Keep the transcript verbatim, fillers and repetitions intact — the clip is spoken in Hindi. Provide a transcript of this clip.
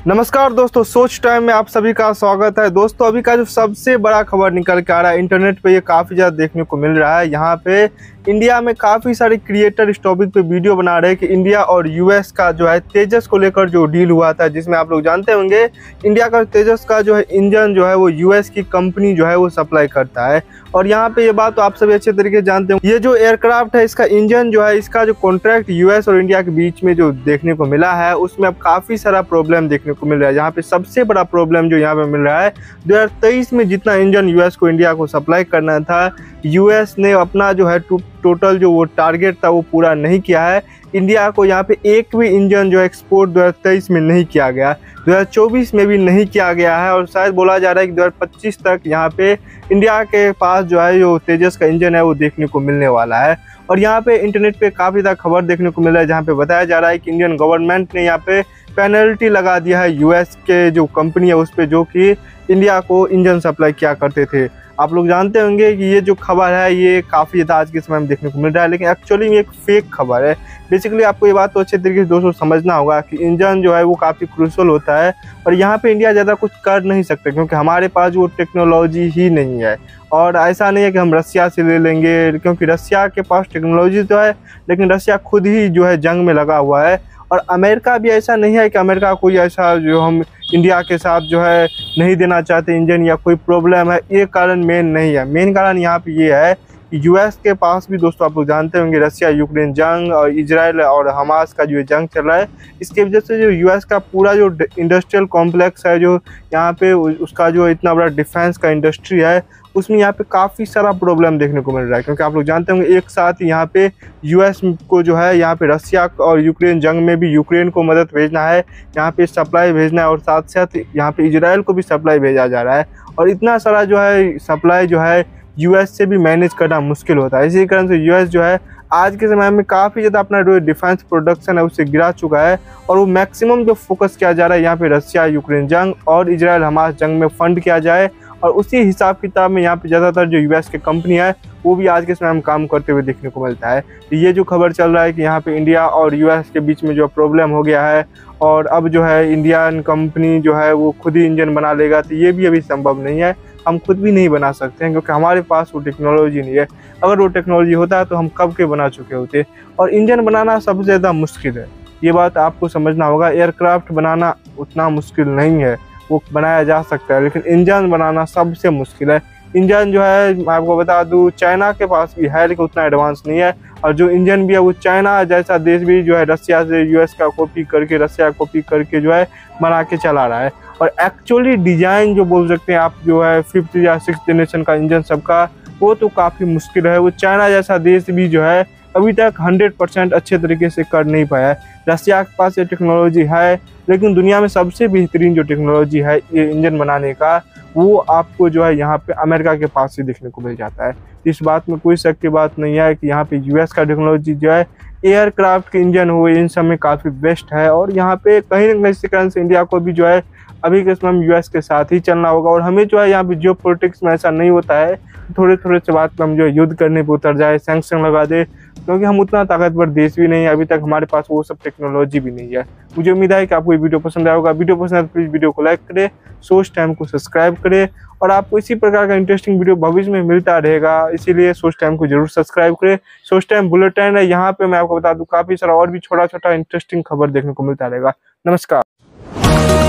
नमस्कार दोस्तों, सोच टाइम में आप सभी का स्वागत है। दोस्तों अभी का जो सबसे बड़ा खबर निकल के आ रहा है, इंटरनेट पे ये काफ़ी ज़्यादा देखने को मिल रहा है। यहाँ पे इंडिया में काफ़ी सारे क्रिएटर इस टॉपिक पे वीडियो बना रहे हैं कि इंडिया और यूएस का जो है तेजस को लेकर जो डील हुआ था, जिसमें आप लोग जानते होंगे इंडिया का तेजस का जो है इंजन जो है वो यूएस की कंपनी जो है वो सप्लाई करता है। और यहाँ पे ये बात तो आप सभी अच्छे तरीके से जानते हो, ये जो एयरक्राफ्ट है इसका इंजन जो है, इसका जो कॉन्ट्रैक्ट यूएस और इंडिया के बीच में जो देखने को मिला है उसमें अब काफ़ी सारा प्रॉब्लम देखने को मिल रहा है। यहाँ पे सबसे बड़ा प्रॉब्लम जो यहाँ पे मिल रहा है, दो हज़ार तेईस में जितना इंजन यूएस को इंडिया को सप्लाई करना था, यूएस ने अपना जो है टोटल जो वो टारगेट था वो पूरा नहीं किया है। इंडिया को यहाँ पे एक भी इंजन जो एक्सपोर्ट दो हज़ार तेईस में नहीं किया गया, दो हज़ार चौबीस में भी नहीं किया गया है। और शायद बोला जा रहा है कि दो हज़ार पच्चीस तक यहाँ पे इंडिया के पास जो है जो तेजस का इंजन है वो देखने को मिलने वाला है। और यहाँ पे इंटरनेट पे काफ़ी ज़्यादा खबर देखने को मिल रहा है, जहाँ पे बताया जा रहा है कि इंडियन गवर्नमेंट ने यहाँ पे पेनल्टी लगा दिया है यूएस के जो कंपनी है उस पर, जो कि इंडिया को इंजन सप्लाई किया करते थे। आप लोग जानते होंगे कि ये जो खबर है ये काफ़ी ज़्यादा आज के समय में देखने को मिल रहा है, लेकिन एक्चुअली में एक फेक खबर है। बेसिकली आपको ये बात तो अच्छे तरीके से दोस्तों समझना होगा कि इंजन जो है वो काफ़ी क्रूशल होता है और यहाँ पे इंडिया ज़्यादा कुछ कर नहीं सकते, क्योंकि हमारे पास वो टेक्नोलॉजी ही नहीं है। और ऐसा नहीं है कि हम रसिया से ले लेंगे, क्योंकि रसिया के पास टेक्नोलॉजी तो है लेकिन रसिया खुद ही जो है जंग में लगा हुआ है। और अमेरिका भी ऐसा नहीं है कि अमेरिका कोई ऐसा जो हम इंडिया के साथ जो है नहीं देना चाहते इंजन या कोई प्रॉब्लम है, ये कारण मेन नहीं है। मेन कारण यहाँ पे ये है कि यूएस के पास भी दोस्तों आप लोग जानते होंगे रसिया यूक्रेन जंग और इजराइल और हमास का जो जंग चल रहा है, इसके वजह से जो यूएस का पूरा जो इंडस्ट्रियल कॉम्प्लेक्स है, जो यहाँ पे उसका जो इतना बड़ा डिफेंस का इंडस्ट्री है, उसमें यहाँ पे काफ़ी सारा प्रॉब्लम देखने को मिल रहा है। क्योंकि आप लोग जानते होंगे एक साथ यहाँ पे यूएस को जो है यहाँ पे रसिया और यूक्रेन जंग में भी यूक्रेन को मदद भेजना है, यहाँ पे सप्लाई भेजना है और साथ साथ यहाँ पे इजराइल को भी सप्लाई भेजा जा रहा है। और इतना सारा जो है सप्लाई जो है यूएस से भी मैनेज करना मुश्किल होता है। इसी कारण से यूएस जो है आज के समय में काफ़ी ज़्यादा अपना जो डिफेंस प्रोडक्शन है उससे गिरा चुका है और वो मैक्सिमम जो फोकस किया जा रहा है यहाँ पे रसिया यूक्रेन जंग और इजराइल हमास जंग में फंड किया जाए। और उसी हिसाब किताब में यहाँ पे ज़्यादातर जो यूएस की कंपनी है वो भी आज के समय में काम करते हुए देखने को मिलता है। तो ये जो खबर चल रहा है कि यहाँ पे इंडिया और यूएस के बीच में जो प्रॉब्लम हो गया है और अब जो है इंडियन कंपनी जो है वो खुद ही इंजन बना लेगा, तो ये भी अभी संभव नहीं है। हम खुद भी नहीं बना सकते हैं क्योंकि हमारे पास वो टेक्नोलॉजी नहीं है। अगर वो टेक्नोलॉजी होता है तो हम कब के बना चुके होते। और इंजन बनाना सबसे ज़्यादा मुश्किल है, ये बात आपको समझना होगा। एयरक्राफ्ट बनाना उतना मुश्किल नहीं है, वो बनाया जा सकता है, लेकिन इंजन बनाना सबसे मुश्किल है। इंजन जो है मैं आपको बता दूं चाइना के पास भी है लेकिन उतना एडवांस नहीं है। और जो इंजन भी है वो चाइना जैसा देश भी जो है रसिया से यूएस का कॉपी करके रसिया कॉपी करके जो है बना के चला रहा है। और एक्चुअली डिज़ाइन जो बोल सकते हैं आप जो है फिफ्थ या सिक्स जनरेशन का इंजन सबका, वो तो काफ़ी मुश्किल है। वो चाइना जैसा देश भी जो है अभी तक हंड्रेड परसेंट अच्छे तरीके से कर नहीं पाया है। रसिया के पास ये टेक्नोलॉजी है, लेकिन दुनिया में सबसे बेहतरीन जो टेक्नोलॉजी है ये इंजन बनाने का, वो आपको जो है यहाँ पे अमेरिका के पास ही देखने को मिल जाता है। इस बात में कोई शक की बात नहीं है कि यहाँ पे यूएस का टेक्नोलॉजी जो है एयरक्राफ्ट के इंजन हुए इन सब में काफ़ी बेस्ट है। और यहाँ पे कहीं ना कहीं कारण से इंडिया को भी जो है अभी के समय में यूएस के साथ ही चलना होगा। और हमें जो है यहाँ पे जियो पॉलिटिक्स में ऐसा नहीं होता है थोड़े थोड़े से बात पर हम जो है युद्ध करने पे उतर जाए, सैंक्शन लगा दे, क्योंकि हम उतना ताकतवर देश भी नहीं है, अभी तक हमारे पास वो सब टेक्नोलॉजी भी नहीं है। मुझे उम्मीद है कि आपको ये वीडियो पसंद आएगा। वीडियो पसंद आए तो प्लीज़ वीडियो को लाइक करें, सोच टाइम को सब्सक्राइब करें और आपको इसी प्रकार का इंटरेस्टिंग वीडियो भविष्य में मिलता रहेगा, इसीलिए सोच टाइम को जरूर सब्सक्राइब करें। सोच टाइम बुलेटिन है, यहाँ पे मैं आपको बता दूँ काफ़ी सारा और भी छोटा छोटा इंटरेस्टिंग खबर देखने को मिलता रहेगा। नमस्कार।